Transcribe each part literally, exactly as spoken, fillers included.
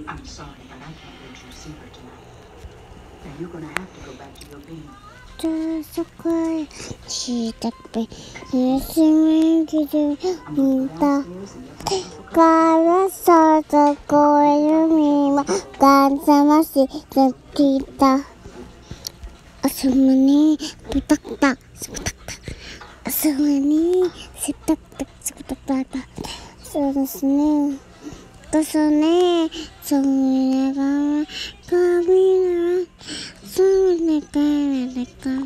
I'm sorry, but I can't let you see her tonight. Now you're gonna have to go back to your being. 저 걸 시작해 열심히 기도한다. 걸어서 고요미와 간사마시 듣기다. 어수만이 부탁다 부탁다 어수만이 부탁다 부탁다 소리스네 그소네 소리가 가미나 소리가 내가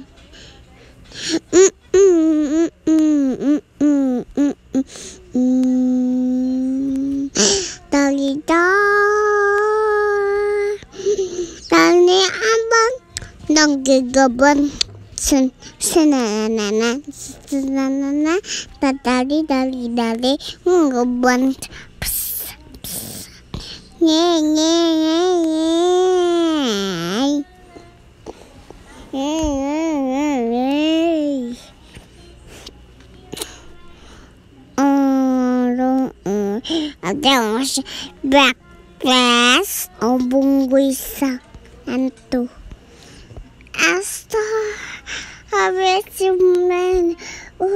음음음음음음음 달리다 달리 한번 넘기고번 순 스나나나 스나나나 다다리 다리 다리 응고번 예예예예 예예예 어로 아대마시 breakfast 어 봉고 있어 안또 아스터 하베스맨 오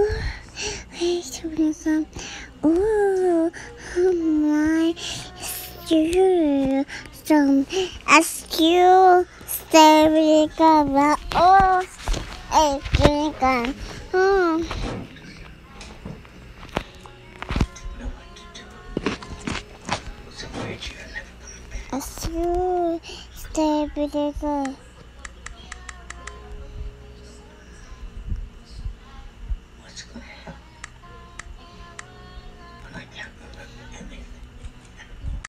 회초리가 오 마이 스튜 좀 아스큐 스테비가 오 에이니까 음 아스큐 스테비가